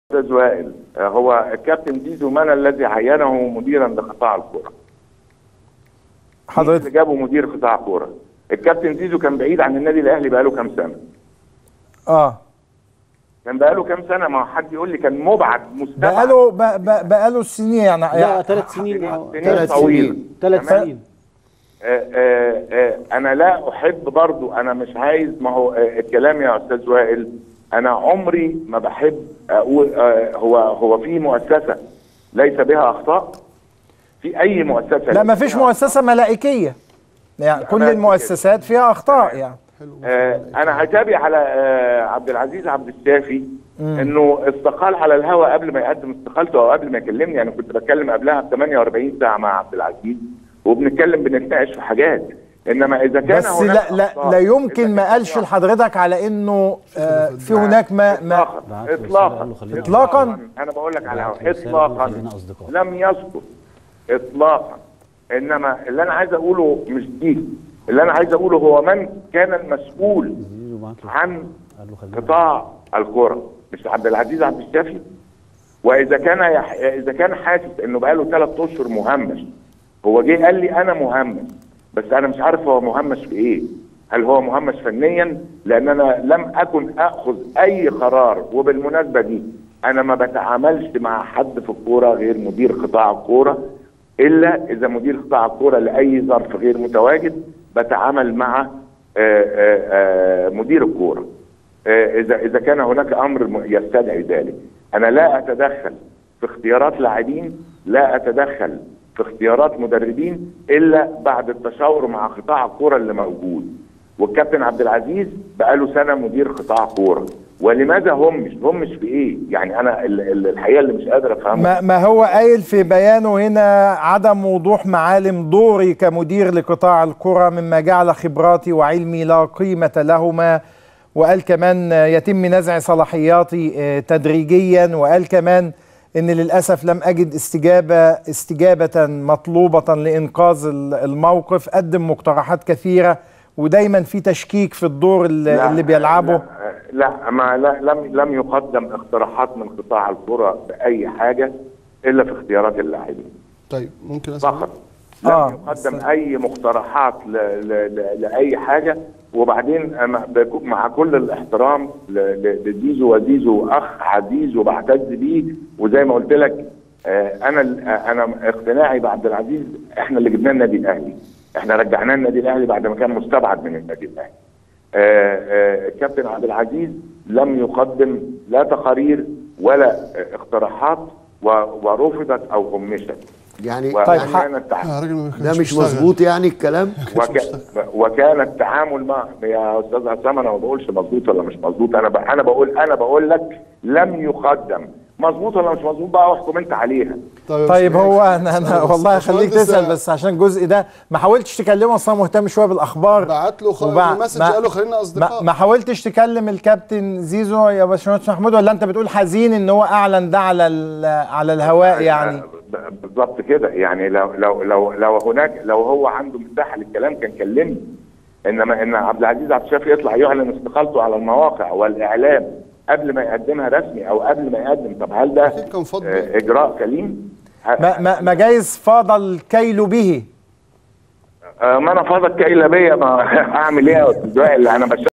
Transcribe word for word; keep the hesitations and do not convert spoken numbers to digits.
استاذ وائل، هو الكابتن زيزو من الذي عينه مديرا لقطاع الكوره؟ حضرتك اللي جابه مدير قطاع كوره. الكابتن زيزو كان بعيد عن النادي الاهلي بقاله كام سنه؟ اه كان بقاله كام سنه؟ ما حد يقول لي كان مبعد مستبعد. بقاله بقاله سنين يعني لا ثلاث سنين او ثلاث سنين ثلاث سنين. آه آه آه انا لا احب برضو، انا مش عايز، ما هو آه الكلام يا استاذ وائل، انا عمري ما بحب اقول آه هو هو في مؤسسه ليس بها اخطاء، في اي مؤسسه. لا ما فيش مؤسسه ملائكيه، يعني كل المؤسسات فيها اخطاء يعني. آه انا هتابع على آه عبد العزيز عبد الشافي انه استقال على الهواء قبل ما يقدم استقالته او قبل ما يكلمني. انا كنت بتكلم قبلها ب ثمانية وأربعين ساعه مع عبد العزيز وبنتكلم بنتناقش في حاجات، انما اذا كان بس لا لا لا يمكن ما قالش لحضرتك على انه آه في هناك ما ما اطلاقا اطلاقا اطلاقا انا بقول لك على اطلاقا لم يسقط اطلاقا. انما اللي انا عايز اقوله مش دي، اللي انا عايز اقوله هو من كان المسؤول عن قطاع الكرة، مش عبد العزيز عبد الشافي. واذا كان يح... اذا كان حاسس انه بقاله ثلاث اشهر مهمش، هو جه قال لي انا مهمش، بس انا مش عارف هو مهمش في ايه. هل هو مهمش فنيا؟ لان انا لم اكن اخذ اي قرار، وبالمناسبه دي انا ما بتعاملش مع حد في الكوره غير مدير قطاع الكوره، الا اذا مدير قطاع الكوره لاي ظرف غير متواجد بتعامل مع آآ آآ مدير الكوره اذا اذا كان هناك امر يستدعي ذلك. انا لا اتدخل في اختيارات لاعبين، لا اتدخل في اختيارات مدربين الا بعد التشاور مع قطاع الكوره اللي موجود. والكابتن عبد العزيز بقاله سنه مدير قطاع كوره، ولماذا هم مش هم مش في ايه؟ يعني انا الحقيقه اللي مش قادر افهمه. ما, ما هو قايل في بيانه هنا عدم وضوح معالم دوري كمدير لقطاع الكرة مما جعل خبراتي وعلمي لا قيمة لهما، وقال كمان يتم نزع صلاحياتي تدريجيا، وقال كمان ان للاسف لم اجد استجابه استجابه مطلوبه لانقاذ الموقف. قدم مقترحات كثيره ودايما في تشكيك في الدور اللي, لا اللي بيلعبه. لا, لا ما لا لم لم يقدم اقتراحات من قطاع الكرة باي حاجه الا في اختيارات اللاعبين. طيب ممكن اسال فقط لم آه يقدم اي مقترحات ل ل ل لاي حاجه. وبعدين مع كل الاحترام لزيزو، وزيزو اخ عزيز وبعتز بيه، وزي ما قلت لك انا انا اقتناعي بعبد العزيز احنا اللي جبناه النادي الاهلي، احنا رجعناه النادي الاهلي بعد ما كان مستبعد من النادي الاهلي. الكابتن عبد العزيز لم يقدم لا تقارير ولا اقتراحات ورفضت او همشت. يعني طيب ده مش مظبوط يعني الكلام. وك... وكان التعامل مع يا استاذ عصام، انا ما بقولش مظبوط ولا مش مظبوط، انا ب... انا بقول انا بقول لك لم يقدم. مظبوط ولا مش مظبوط بقى واحكم انت عليها. طيب, طيب هو انا, أنا والله هخليك تسال، بس عشان الجزء ده ما حاولتش تكلمه، اصلا مهتم شويه بالاخبار. بعت له وبع... مسج قال له خلينا اصدقاء. ما, ما حاولتش تكلم الكابتن زيزو يا باشمهندس محمود، ولا انت بتقول حزين ان هو اعلن ده على على الهواء يعني؟ بالظبط كده، يعني لو لو لو لو هناك لو هو عنده مساحه للكلام كان كلمني، انما ان عبد العزيز عبد الشافي يطلع يعلن استقالته على المواقع والاعلام قبل ما يقدمها رسمي او قبل ما يقدم، طب هل ده اجراء سليم؟ ما ما ما جايز فاض الكيل به. آه ما انا فاض الكيل بيا، ما اعمل ايه يا استاذ وائل؟ انا بش